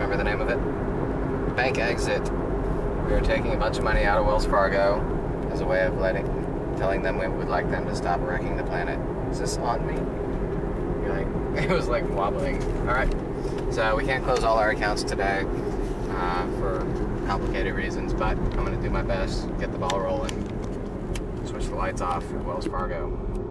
remember the name of it. Bank exit. We were taking a bunch of money out of Wells Fargo as a way of telling them we would like them to stop wrecking the planet. Is this on me? You're like, it was like wobbling. All right. So we can't close all our accounts today for complicated reasons, but I'm going to do my best, get the ball rolling, switch the lights off at Wells Fargo.